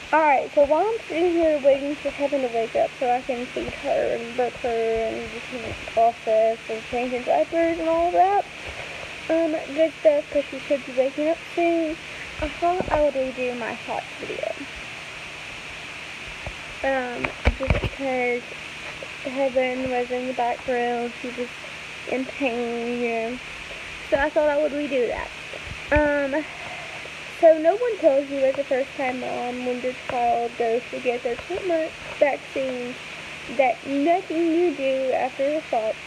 Alright, so while I'm sitting here waiting for Heaven to wake up so I can feed her and book her and just process and changing diapers and all that, good stuff because she should be waking up soon, I thought I would redo my thoughts video. Just because Heaven was in the background, she was in pain, so I thought I would redo that. So no one tells you as a first-time mom when your child goes to get their 2-month vaccines that nothing you do after the shots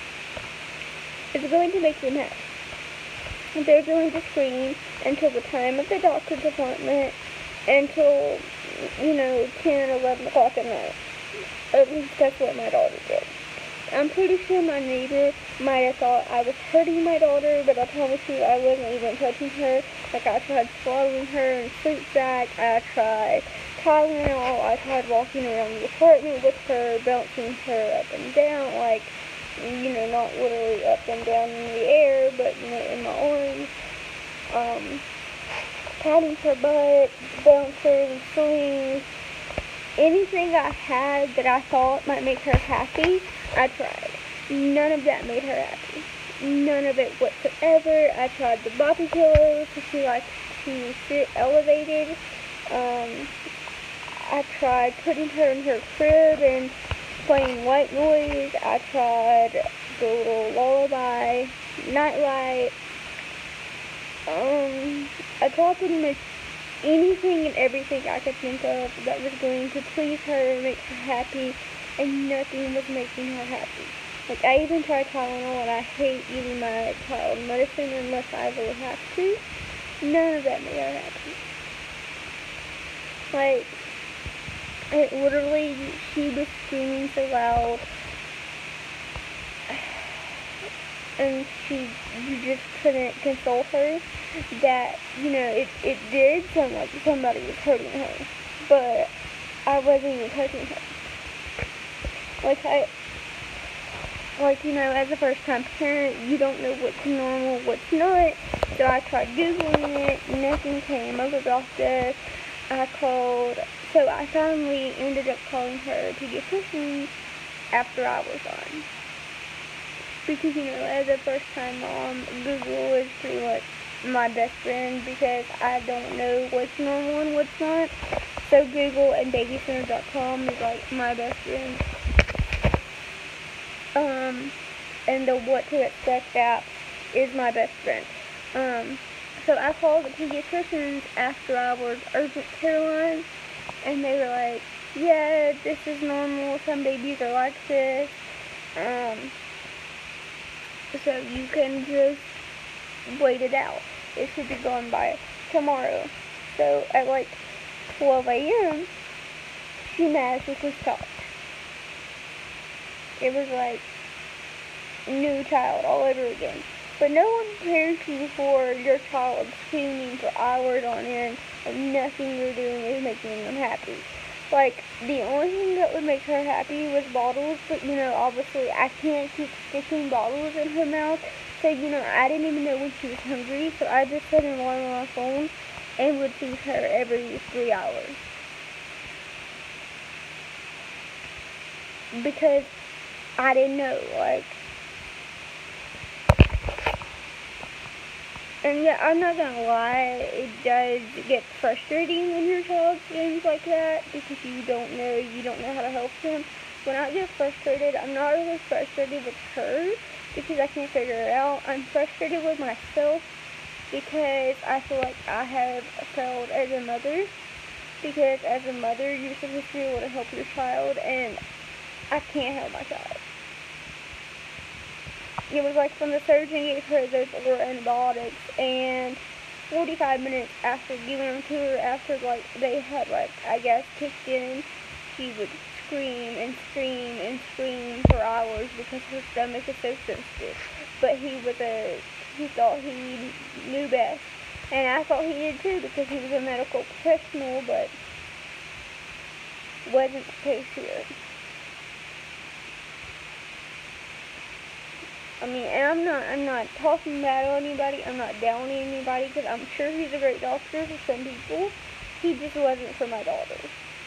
is going to make them happy. They're going to scream until the time of the doctor's appointment, until, 10, 11 o'clock at night. At least that's what my daughter did. I'm pretty sure my neighbor might have thought I was hurting my daughter, but I promise you I wasn't even touching her. Like, I tried swallowing her in a sleep sack, I tried Tylenol, I tried walking around the apartment with her, bouncing her up and down, like, not literally up and down in the air, but, in my arms. Patting her butt, bouncers, swings, anything I had that I thought might make her happy, I tried. None of that made her happy. None of it whatsoever. I tried the boppy pillows because she likes to sit elevated. I tried putting her in her crib and playing white noise. I tried the little lullaby, nightlight. I tried pretty much anything and everything I could think of that was going to please her, make her happy, and nothing was making her happy. Like, I even tried Tylenol, and I hate eating my child medicine unless I really have to. None of that made her happy. Like, it literally, she was screaming so loud, and you just couldn't console her, that, it did sound like somebody was hurting her, but I wasn't even touching her. As a first-time parent, you don't know what's normal, what's not, so I tried Googling it, nothing came up about this. So I finally ended up calling her pediatrician after I was on. Because, as a first-time mom, Google is pretty much my best friend because I don't know what's normal and what's not. So Google and babycenter.com is like my best friend. And the What to Expect app is my best friend. So I called the pediatricians after hours urgent care line, and they were like, yeah, this is normal, some babies are like this, so you can just wait it out. It should be gone by tomorrow. So at like 12 a.m., she magically stopped. It was like new child all over again. But no one prepares you for your child screaming for hours on end and nothing you're doing is making them happy. Like, the only thing that would make her happy was bottles, but, obviously I can't keep sticking bottles in her mouth. So, I didn't even know when she was hungry, so I just set an alarm on my phone and would feed her every 3 hours. Because I didn't know, and yeah, I'm not gonna lie, it does get frustrating when your child screams like that, because you don't know how to help them. When I get frustrated, I'm not really frustrated with her, because I can't figure it out. I'm frustrated with myself, because I feel like I have failed as a mother, because as a mother, you're supposed to be able to help your child, and I can't help my child. It was like when the surgeon gave her those 4 antibiotics, and 45 minutes after giving them to her, after they had I guess kicked in, she would scream and scream and scream for hours because her stomach is so sensitive. But he thought he knew best, and I thought he did too because he was a medical professional, but wasn't the case here. I mean, and I'm not talking bad on anybody, I'm not downing anybody, because I'm sure he's a great doctor for some people, he just wasn't for my daughter.